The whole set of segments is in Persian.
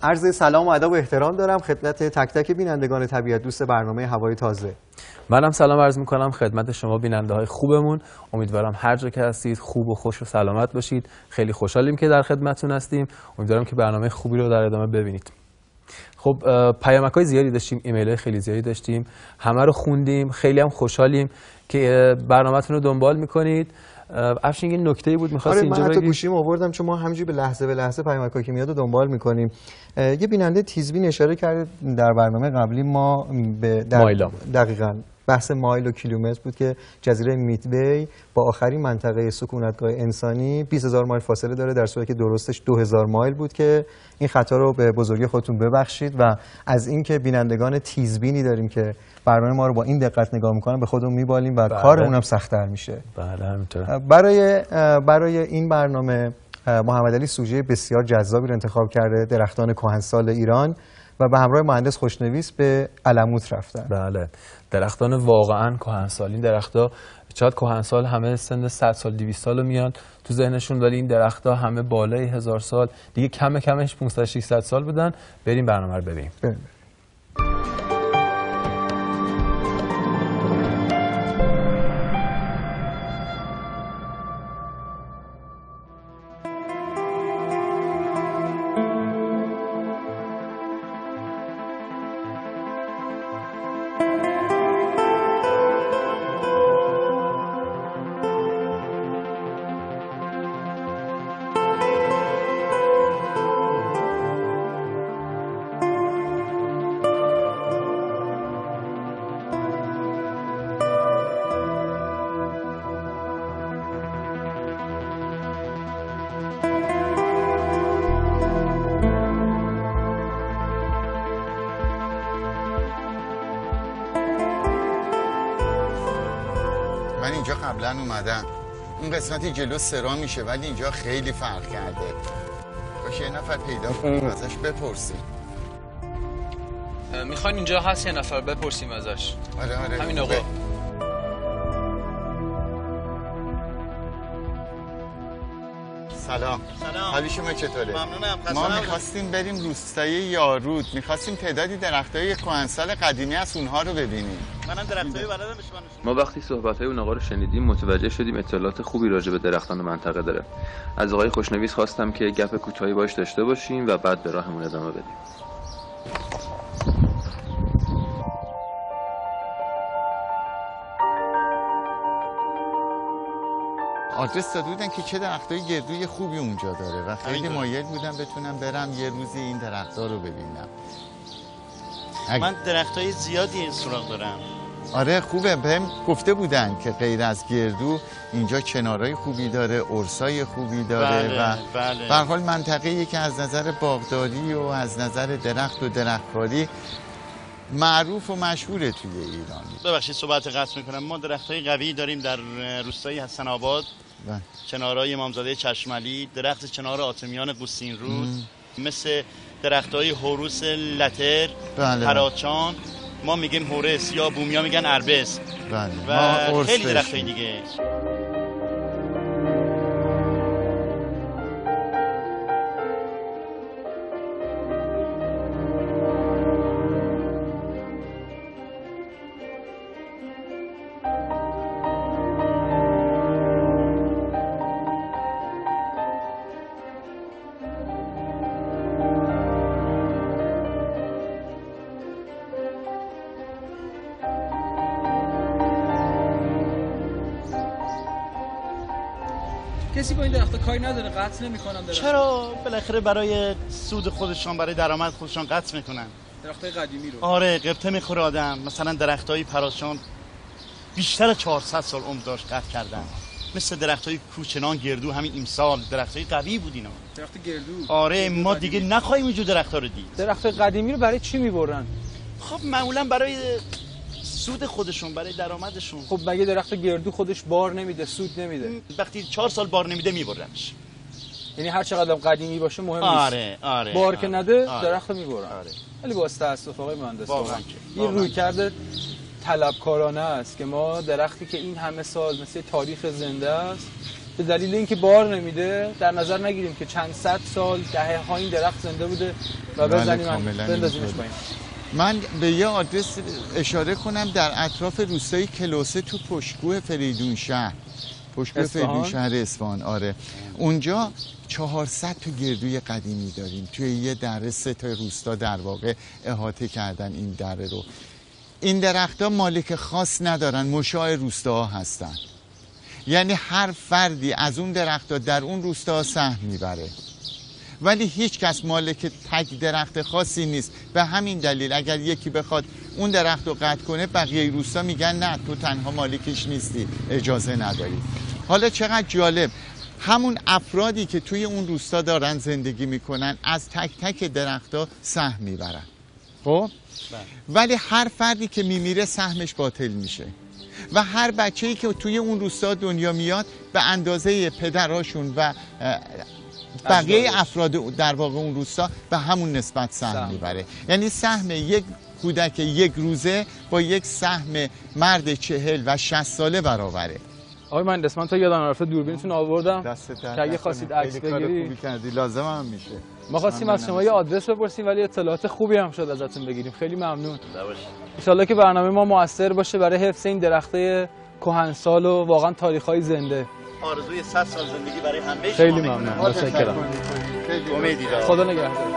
عرض سلام و ادب و احترام دارم خدمت تک تک بینندگان طبیعت دوست برنامه هوای تازه. منم سلام عرض میکنم خدمت شما بیننده های خوبمون. امیدوارم هر جا که هستید خوب و خوش و سلامت باشید. خیلی خوشحالیم که در خدمتتون هستیم. امیدوارم که برنامه خوبی رو در ادامه ببینید. خب پیامک‌های زیادی داشتیم، ایمیل‌های خیلی زیادی داشتیم، همه رو خوندیم. خیلی هم خوشحالیم که برنامه‌تون رو دنبال میکنید. افشین این نکته‌ای بود می‌خواستی اینجا بگی؟ من حتی گوشیمو آوردم چون ما همینجوری به لحظه به لحظه پیامک‌هایی که میاد رو دنبال می‌کنیم. یه بیننده تیزبین اشاره کرده در برنامه قبلی ما به دقیقاً بحث مایل و کیلومتر بود که جزیره میدوی با آخرین منطقه سکونتگاه انسانی 20000 مایل فاصله داره، در صورتی که درستش 2000 مایل بود. که این خطا رو به بزرگی خودتون ببخشید و از اینکه بینندگان تیزبینی داریم که برنامه ما رو با این دقت نگاه میکنن به خودمون میبالیم و کارمون هم سخت‌تر میشه. بله همینطوره. برای این برنامه محمد علی سوژه بسیار جذابی رو انتخاب کرده، درختان کهنسال ایران، و به همراه مهندس خوشنویس به علموت رفتن. بله درختان واقعا کهنسال. این درخت‌ها شاید کهنسال همه سن 100 سال 200 سال میان تو ذهنشون، ولی این درخت‌ها همه بالای 1000 سال دیگه، کمش 500 600 سال بودن. بریم برنامه رو ببینیم. من اینجا قبلا اومدم، اون قسمتی جلو سرا میشه ولی اینجا خیلی فرق کرده. کاش یه نفر پیدا کنیم ازش بپرسیم. میخواین اینجا هست یه نفر بپرسیم ازش؟ آره همین آقا. سلام. حالی شما چطوره؟ ممنونم. ما میخواستیم بریم روستای یارود، میخواستیم تعدادی درختای کهنسال قدیمی از اونها رو ببینیم. منم درختای بلدم بشم. ما وقتی صحبت‌های اون آقا رو شنیدیم متوجه شدیم اطلاعات خوبی راجع به درختان منطقه داره. از آقای خوشنویس خواستم که گپ کوتاهی باش داشته باشیم و بعد به راهمون ادامه بدیم. آدرس داده بودن که چه درختای گردوی خوبی اونجا داره و خیلی مایل بودم بتونم برم یه روزی این درخت‌ها رو ببینم. من درختای زیادی سراغ دارم. آره خوبه، بهم گفته بودن که غیر از گردو اینجا چنارای خوبی داره، ارسای خوبی داره. بله. به هر حال منطقه‌ای که از نظر باغداری و از نظر درخت و درختکاری معروف و مشهوره توی ایران. ببخشید صحبت قطع میکنم. ما درختای قوی داریم در روستای حسن آباد، چنارای امامزاده چشمعلی، درخت چنار آتمیان قوسین رود، مثل درختای هوروس لتر، پراچان، ما میگیم هورس یا بومیا میگن اربس. و خیلی درختای دیگه. کسی با این درخت کاری نداره، قطع نمی‌کنن درخت. چرا؟ بالاخره برای سود خودشان، برای درآمد خودشان قطع میکنن. درختای قدیمی رو. آره قبطه میخوره آدم. مثلا درختای پراشان بیشتر 400 سال عمر داشت، قطع کردن. مثل درختای کوچنان گردو همین امسال درختای قوی بود اینا. درخت گردو. آره ما دیگه نخواهیم اینجور درخت‌ها رو دید. درخت قدیمی رو برای چی میبرن؟ خب معمولا برای سود خودشون، برای درآمدشون. خب مگه درخت گردو خودش بار نمیده، سود نمیده؟ وقتی 4 سال بار نمیده میبرنش. یعنی هر چقدر قدیمی باشه مهم نیست. آره بار که نده درخت میبرن. ولی با تاسف آقای مهندس این رویکرد طلبکارانه است که ما درختی که این همه سال مثل تاریخ زنده است به دلیل اینکه بار نمیده در نظر نگیریم که چند صد سال دهه ها این درخت زنده بوده و بزنیم بندازیمش پایین. من به یه آدرس اشاره کنم در اطراف روستای کلوسه تو پشتگوه فریدون شهر اصفهان. آره اونجا 400 تا گردوی قدیمی داریم. توی یه دره 3 تا روستا در واقع احاطه کردن این دره رو. این درخت‌ها مالک خاص ندارن، مشاع روستاها هستن. یعنی هر فردی از اون درخت‌ها در اون روستا سهم میبره، ولی هیچ کس مالک تک درخت خاصی نیست. به همین دلیل اگر یکی بخواد اون درخت رو قطع کنه، بقیه روستا میگن نه تو تنها مالکش نیستی، اجازه نداری. حالا چقدر جالب، همون افرادی که توی اون روستا دارن زندگی میکنن از تک تک درخت‌ها سهم میبرن. خب ولی هر فردی که میمیره سهمش باطل میشه و هر بچه‌ای که توی اون روستا دنیا میاد به اندازه پدراشون و بقیه افراد در واقع اون روستا به همون نسبت سهم میبره. یعنی سهم یک کودک یک روزه با یک سهم مرد 40 و 60 ساله برابره. آقای مهندس من تا یادم رفته دوربینتون آوردم که اگه خواستید عکس بگیرید لازم هم میشه. ما خواستیم از شما یه آدرس بپرسیم ولی اطلاعات خوبی هم شد ازتون بگیریم. خیلی ممنون. ان شاءالله که برنامه ما موثر باشه برای حفظ این درخته کهنسال و واقعا تاریخ‌های زنده. آرزوی 100 سال زندگی برای همه. خیلی ممنون. متشکرم. امیدی دارم. خدا نگهدار.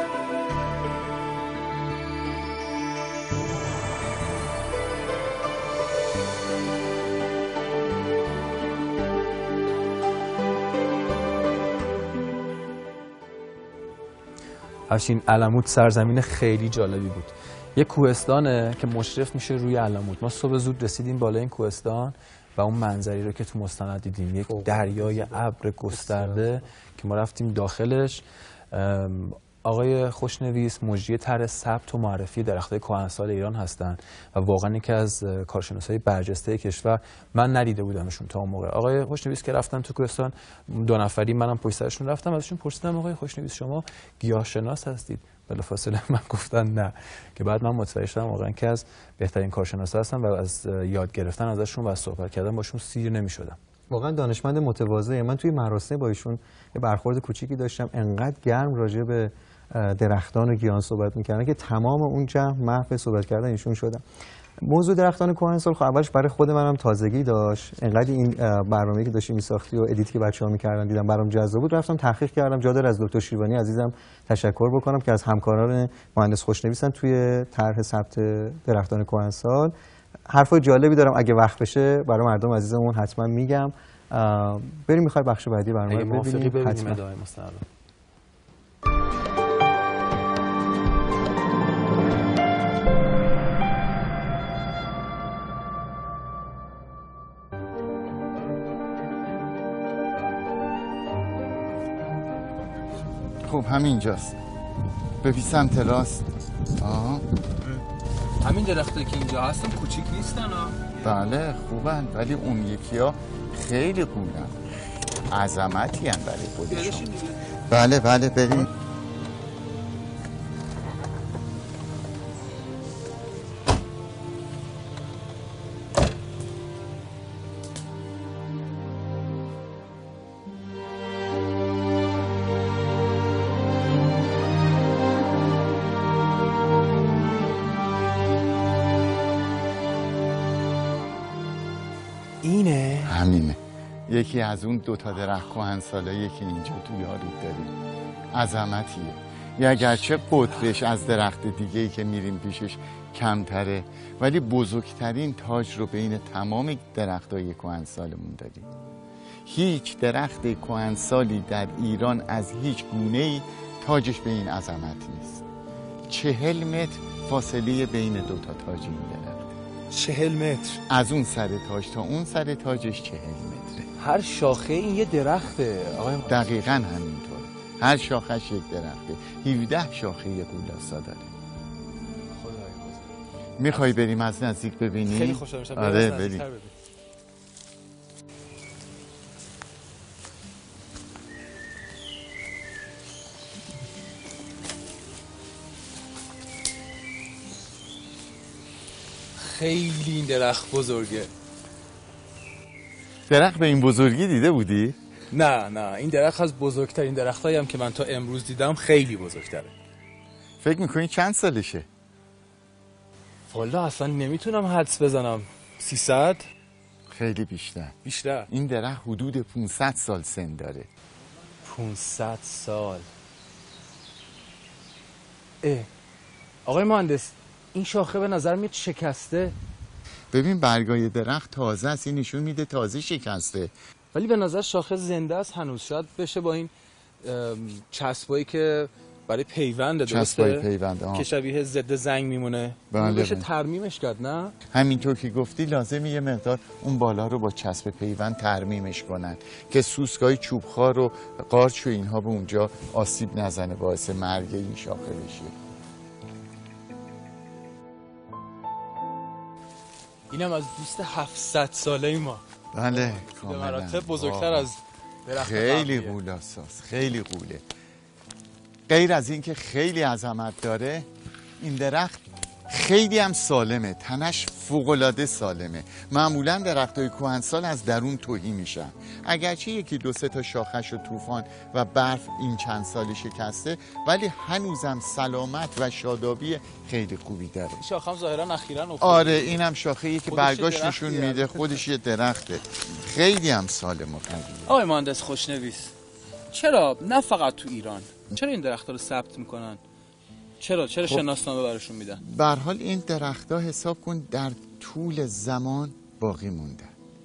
افشین، علموت سرزمین خیلی جالبی بود. یه کوهستانه که مشرف میشه روی علموت. ما صبح زود رسیدیم بالای این کوهستان و اون منظری رو که تو مستند دیدیم، یک دریای ابر گسترده که ما رفتیم داخلش. آقای خوشنویس مجری طرح ثبت و معرفی درخت‌های کهنسال ایران هستند و واقعا یکی از کارشناسای برجسته کشور. من ندیده بودمشون تا اون موقع. آقای خوشنویس که رفتن تو کوهستان 2 نفری، منم پشت سرشون رفتم، ازشون پرسیدم آقای خوشنویس شما گیاهشناس هستید؟ بلافاصله من گفتن نه، که بعد من متوجه شدم واقعا که از بهترین کارشناسا هستن و از یاد گرفتن ازشون و از صحبت کردن باشون سیر نمی‌شدم. واقعا دانشمند متواضعی. من توی مراسم با ایشون یه برخورد کوچیکی داشتم، انقدر گرم راجع به درختان و گیاهان صحبت می‌کردن که تمام اون جمع محو صحبت کردن ایشون شدم. موضوع درختان کهنسال خب اولش برای خود منم تازگی داشت. انقدر این برنامه‌ای که داشتیم می‌ساختی و ادیتی که بچه‌ها می‌کردن دیدم برام جذاب بود، رفتم تحقیق کردم. جا داره از دکتر شیروانی عزیزم تشکر بکنم که از همکاران مهندس خوشنویسن توی طرح ثبت درختان کهنسال. حرفای جالبی دارم، اگه وقت بشه برای مردم عزیزمون حتما میگم. بریم می‌خوای بخش بعدی برنامه ببینیم. حتما. خب همینجاست. ببین سمت راست. همین درخته که اینجا هستن کوچیک نیستن ها؟ بله خوبن، ولی اون یکی‌ها خیلی خوبن. عظمتی هم برای خودشون. بله بریم. همینه، یکی از اون 2 تا درخت کهنسالایی که اینجا تو یارود داریم. عظمتیه. یا اگرچه قطرش از درخت دیگه‌ای که میریم پیشش کمتره، ولی بزرگترین تاج رو بین تمام درختای کهنسالمون داریم. هیچ درخت کهنسالی در ایران از هیچ گونه‌ای تاجش به این عظمت نیست. 40 متر فاصله بین 2 تا تاج این درخت. 40 متر از اون سر تاج تا اون سر تاجش 40 متره. هر شاخه این یه درخته آقای دقیقاً همینطور. هر شاخش یک درخته. 17 شاخه قولاسا داره. میخوای بریم از نزدیک ببینی؟ خیلی خوشحال میشم. آره بریم. خیلی این درخت بزرگه. درخت به این بزرگی دیده بودی؟ نه این درخت از بزرگترین درختایی هم که من تا امروز دیدم خیلی بزرگتره. فکر میکنی چند سالشه؟ والا اصلا نمیتونم حدس بزنم. 300؟ خیلی بیشتر. بیشتر؟ این درخت حدود 500 سال سن داره. 500 سال. آقای مهندس، این شاخه به نظر میاد شکسته. ببین برگای درخت تازه است، این نشون میده تازه شکسته. ولی به نظر شاخه زنده است هنوز. شاید بشه با این چسبایی که برای پیونده، چسبای پیونده که شبیه ضد زنگ میمونه، بله بشه ترمیمش کرد. نه همینطور که گفتی لازمه یه مقدار اون بالا رو با چسب پیوند ترمیمش کنن که سوسکای چوبخوار و قارچ و اینها به اونجا آسیب نزنه، باعث مرگ این شاخه بشه. اینم از دوست 700 ساله ما. بله به کاملا مراتب بزرگتر از درخت خیلی قبلیه. قول اساس، خیلی قوله. غیر از این که خیلی عظمت داره، این درخت خیلی هم سالمه، تنش فوق‌العاده سالمه. معمولا درختای کهنسال از درون تهی میشن، اگرچه یکی دو سه تا شاخش و طوفان و برف این چند سالی شکسته، ولی هنوزم سلامت و شادابی خیلی خوبی داره. این شاخه هم ظاهرا اخیراً افتاده. آره اینم شاخه‌ای که خودش برگاش درختی نشون میده خودش یه درخته، خیلی هم سالم و قویه. آقای مهندس خوشنویس، چرا نه فقط تو ایران، چرا این درخت‌ها رو ثبت میکنن؟ چرا شناسنامه براشون میدن؟ به هر حال این درخت‌ها حساب کن در طول زمان باقی موندن.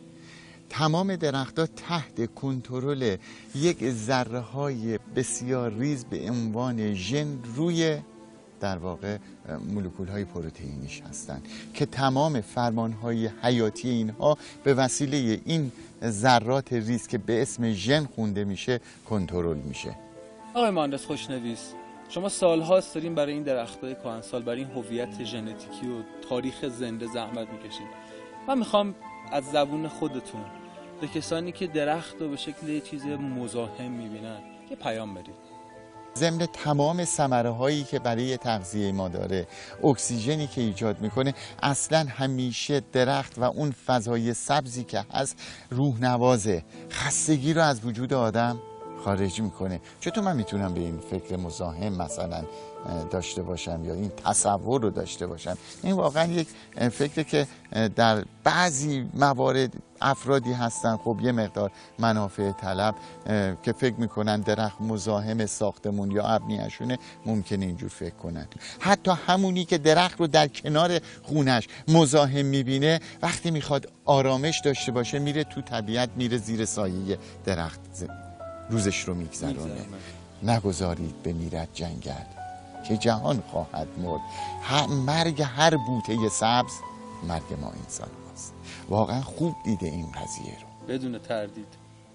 تمام درخت‌ها تحت کنترل یک ذره‌های بسیار ریز به عنوان ژن روی در واقع مولکول‌های پروتئینیش هستند که تمام فرمان‌های حیاتی اینها به وسیله این ذرات ریز که به اسم ژن خونده میشه کنترل میشه. آقای مهندس خوشنویس، شما سال‌هاست دارین برای این درخت‌های کهنسال، برای این هویت ژنتیکی و تاریخ زنده زحمت میکشید. من میخوام از زبون خودتون به کسانی که درخت رو به شکل یه چیز مزاحم میبینن یه پیام بدید. ضمن تمام ثمره هایی که برای تغذیه ما داره، اکسیژنی که ایجاد میکنه، اصلا همیشه درخت و اون فضای سبزی که هست روح نوازه، خستگی رو از وجود آدم خارج میکنه. چطور من میتونم به این فکر مزاحم مثلا داشته باشم یا این تصور رو داشته باشم؟ این واقعا یک فکره که در بعضی موارد افرادی هستن خب یه مقدار منافع طلب که فکر میکنن درخت مزاحم ساختمون یا ابنیه‌شونه، ممکنه اینجور فکر کنن. حتی همونی که درخت رو در کنار خونش مزاحم میبینه، وقتی میخواد آرامش داشته باشه میره تو طبیعت، میره زیر سایه درخت روزش رو میگذرونه. نگذارید بمیرد جنگل که جهان خواهد مرد. مرگ هر بوته سبز مرگ ما انسان هاست. واقعا خوب دیده این قضیه رو بدون تردید.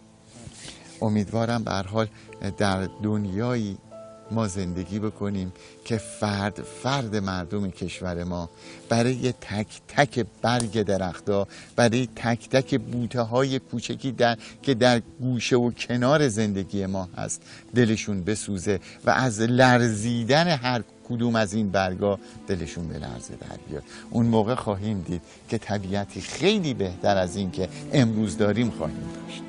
امیدوارم به هر حال در دنیایی ما زندگی بکنیم که فرد مردم کشور ما برای تک تک برگ درخت‌ها، برای تک تک بوته‌های کوچکی که در گوشه و کنار زندگی ما هست دلشون بسوزه و از لرزیدن هر کدوم از این برگا دلشون به لرزه در بیاد. اون موقع خواهیم دید که طبیعتی خیلی بهتر از این که امروز داریم خواهیم داشت.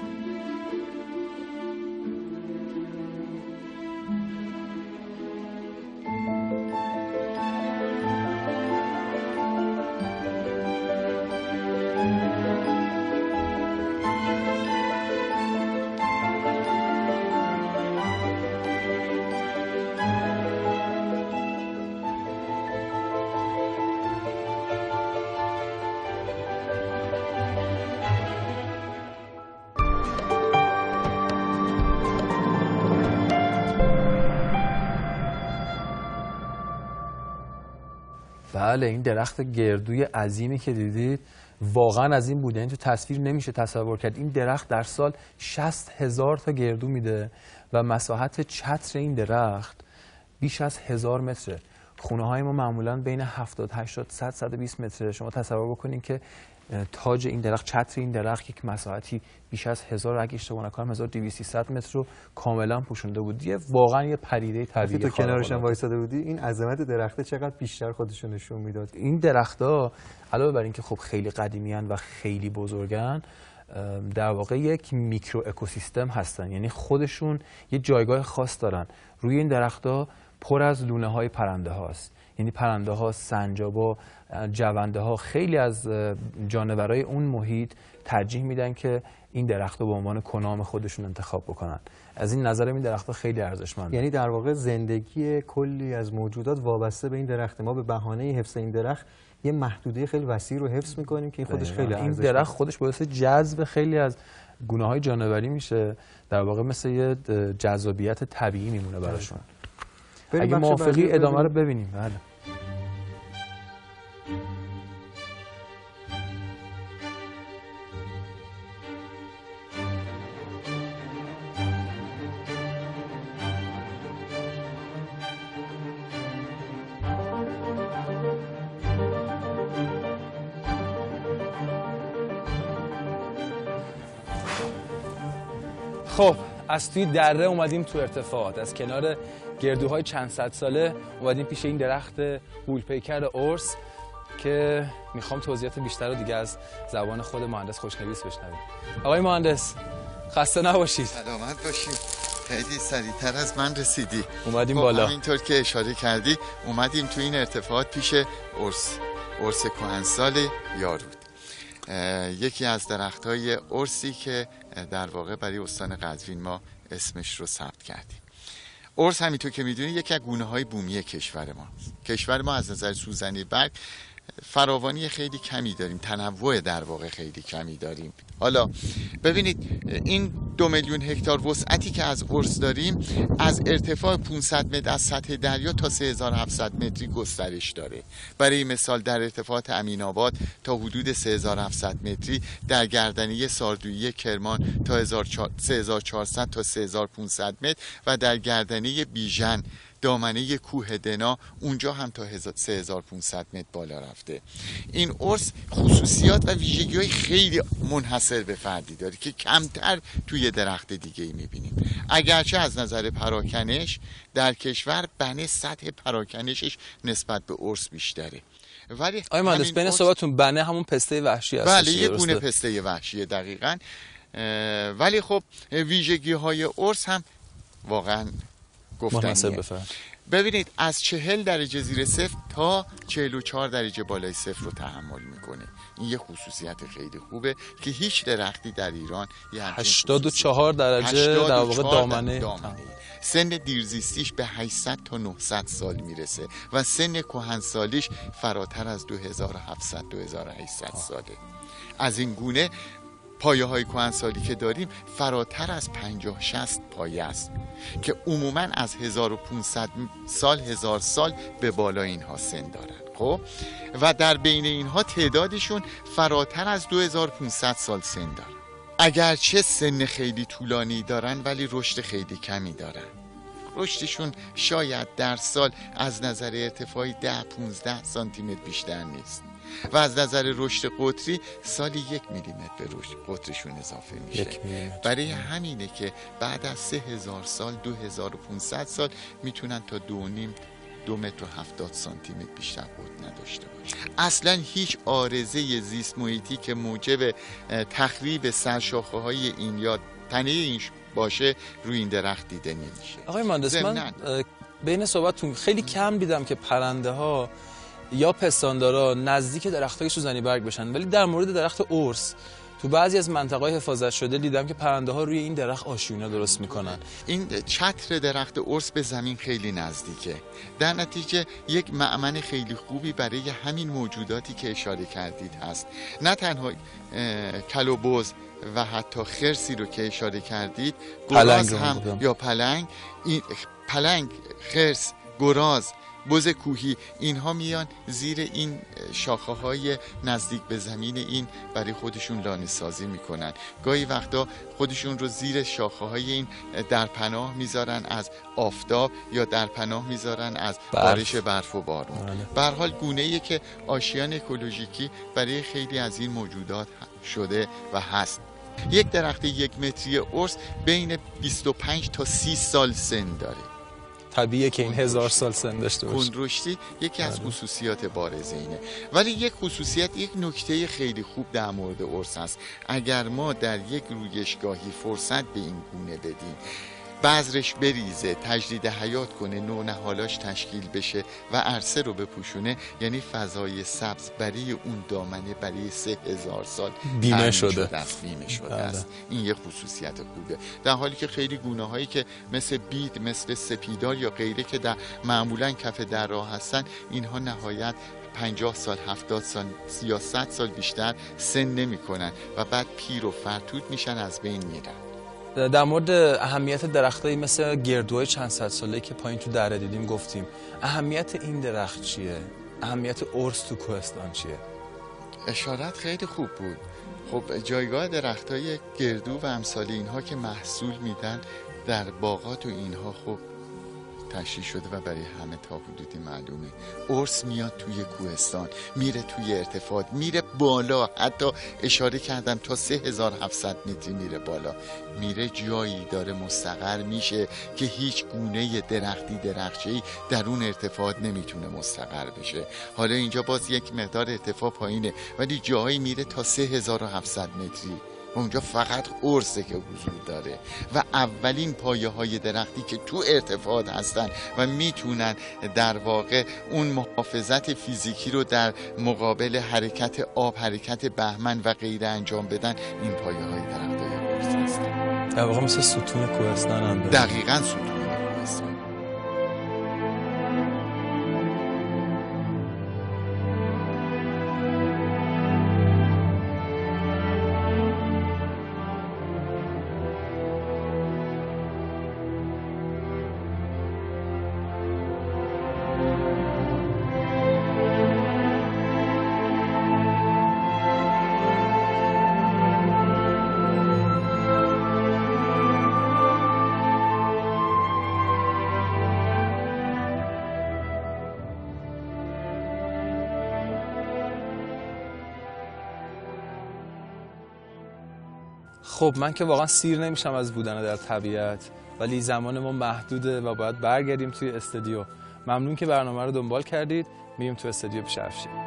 بله این درخت گردوی عظیمی که دیدید واقعا عظیم بوده، این تو تصویر نمیشه تصور کرد. این درخت در سال 60,000 تا گردو میده و مساحت چتر این درخت بیش از 1000 متره. خونه های ما معمولا بین 70 80 100 120 متره. شما تصور بکنین که تاج این درخت، چتر این درخت یک مساحتی بیش از 1000 اگه اشتباه نکنم 1200 متر رو کاملا پوشونده بود. واقعا یه پدیده طبیعی. تو کنارش هم وایساده بودی، این عظمت درخته چقدر بیشتر خودش رو نشون میداد. این درخت‌ها علاوه بر اینکه خب خیلی قدیمی ان و خیلی بزرگن، در واقع یک میکرو اکوسیستم هستن، یعنی خودشون یه جایگاه خاص دارن. روی این درخت‌ها پر از لونه‌های پرنده هاست، یعنی پرنده ها، سنجابا، جونده ها، خیلی از جانورای اون محیط ترجیح میدن که این درخت رو به عنوان کنام خودشون انتخاب بکنن. از این نظر این درخت‌ها خیلی ارزشمنده. یعنی در واقع زندگی کلی از موجودات وابسته به این درخت. ما به بهانه حفظ این درخت یه محدوده خیلی وسیع رو حفظ می‌کنیم که خودش خیلی این درخت خودش باعث جذب خیلی از گونه‌های جانوری میشه، در واقع مثل یه جذابیت طبیعی میمونه براشون. اگه موافقی ادامه رو ببینیم. بله. خب از توی دره اومدیم تو ارتفاعات، از کنار گردوهای چند صد ساله اومدیم پیش این درخت غول‌پیکر ارس که میخوام توضیحات بیشتر رو دیگه از زبان خود مهندس خوشنویس بشنویم. آقای مهندس خسته نباشید. سلامت باشید. خیلی سریعتر از من رسیدی. اومدیم بالا. همینطور که اشاره کردی اومدیم تو این ارتفاعات پیش ارس کهنسال یارود. یکی از درخت‌های ارسی که در واقع برای استان قزوین ما اسمش رو ثبت کردیم. ارس همینطور که میدونید یکی از گونه‌های بومی کشور ما. کشور ما از نظر سوزنی برگ فراوانی خیلی کمی داریم، تنوع در واقع خیلی کمی داریم. حالا ببینید این 2 میلیون هکتار وسعتی که از ارس داریم از ارتفاع 500 متر از سطح دریا تا 3700 متری گسترش داره. برای مثال در ارتفاعات امین‌آباد تا حدود 3700 متری، در گردنه ساردویی کرمان تا 3400 تا 3500 متر و در گردنه بیژن دامنه کوه دنا اونجا هم تا 3500 متر بالا رفته. این ارس خصوصیات و ویژگی‌های خیلی منحصر به فردی داره که کمتر توی درخت دیگه‌ای می‌بینیم. اگرچه از نظر پراکنش در کشور بنه سطح پراکنشش نسبت به ارس بیشتره. ولی آقای مهندس بین صحبتتون بنه همون پسته وحشی هست. بله یه گونه پسته وحشیه دقیقاً. ولی خب ویژگی‌های ارس هم واقعاً گفتنیه. ببینید از 40 درجه زیر صفر تا 44 درجه بالای صفر رو تحمل میکنه. این یه خصوصیت خیلی خوبه که هیچ درختی در ایران 84 درجه در واقع دامنه. سن دیرزیستیش به 800 تا 900 سال میرسه و سن کهنسالیش فراتر از 2700 2800 ساله. از این گونه پایه های کهنسالی که داریم فراتر از 50-60 پایه است که عموماً از 1500 سال 1000 سال به بالا اینها سن دارن. خب و در بین اینها تعدادشون فراتر از 2500 سال سن دارن. اگرچه سن خیلی طولانی دارن ولی رشد خیلی کمی دارن. رشدشون شاید در سال از نظر ارتفاعی 10-15 سانتی متر بیشتر نیست و از نظر رشد قطری سالی 1 میلیمتر به رشد قطرشون اضافه میشه. برای همینه که بعد از 3000 سال 2500 سال میتونن تا 2.5-2 متر و 70 سانتی متر بیشتر قطر نداشته باشه. اصلا هیچ عارضه زیست محیطی که موجب تخریب سرشاخه های این یا تنه این باشه روی این درخت دیده نمیشه. آقای مهندس من بین صحبتتون خیلی کم دیدم که پرنده ها یا پستاندارا نزدیک درختای سوزنی برگ بشن، ولی در مورد درخت ارس تو بعضی از مناطق حفاظت شده دیدم که پرنده ها روی این درخت آشیونه درست میکنن. این چتر درخت ارس به زمین خیلی نزدیکه، در نتیجه یک مأمن خیلی خوبی برای همین موجوداتی که اشاره کردید هست. نه تنها کل و بز و حتی خرسی رو که اشاره کردید، گراز هم یا پلنگ، خرس، گراز، بز کوهی، اینها میان زیر این شاخه های نزدیک به زمین این برای خودشون لانه سازی میکنن. گاهی وقتا خودشون رو زیر شاخه های این در پناه میذارن از آفتاب یا در پناه میذارن از بارش برف و بارون. به هر حال گونه‌ایه که آشیان اکولوژیکی برای خیلی از این موجودات شده و هست. یک درخت 1 متری ارس بین 25 تا 30 سال سن داره. طبیعیه که این 1000 سال سن داشته باشه. کندرشتی یکی از خصوصیات بارز اینه. ولی یک خصوصیت، یک نکته خیلی خوب در مورد ارس هست. اگر ما در یک رویشگاهی فرصت به این گونه بدیم، بذرش بریزه، تجدید حیات کنه، نونهالاش تشکیل بشه و عرصه رو بپوشونه، یعنی فضای سبز برای اون دامنه برای 3000 سال بیمه شده است. این یک خصوصیت خوبه. در حالی که خیلی گونه هایی که مثل بید، مثل سپیدار یا غیره که در معمولا کف در راه هستن، اینها نهایت 50 سال، 70 سال یا 100 سال بیشتر سن نمی کنن و بعد پیر و فرتود میشن، از بین میرن. در مورد اهمیت درختایی مثل گردوهای چند صد ساله که پایین تو دره دیدیم گفتیم. اهمیت این درخت چیه؟ اهمیت ارس تو کوهستان چیه؟ اشارت خیلی خوب بود. خب جایگاه درختای گردو و امثال اینها که محصول میدن در باغات و اینها خب تشریح شده و برای همه تا حدودی معلومه. ارس میاد توی کوهستان، میره توی ارتفاع، میره بالا، حتی اشاره کردم تا 3700 متری میره بالا، میره جایی داره مستقر میشه که هیچ گونه درختچه‌ای در اون ارتفاعات نمیتونه مستقر بشه. حالا اینجا باز یک مقدار ارتفاع پایینه، ولی جایی میره تا 3700 متری. اونجا فقط ارسه که حضور داره و اولین پایه های درختی که تو ارتفاعات هستن و میتونن در واقع اون محافظت فیزیکی رو در مقابل حرکت آب، حرکت بهمن و غیره انجام بدن، این پایه های درختای ارس هستن. در واقع مثل ستون کوهستان هم دقیقاً ستون کوهستان. خب من که واقعا سیر نمیشم از بودن در طبیعت، ولی زمان ما محدوده و باید برگردیم توی استودیو. ممنون که برنامه رو دنبال کردید. میریم تو استودیو پیش افشین.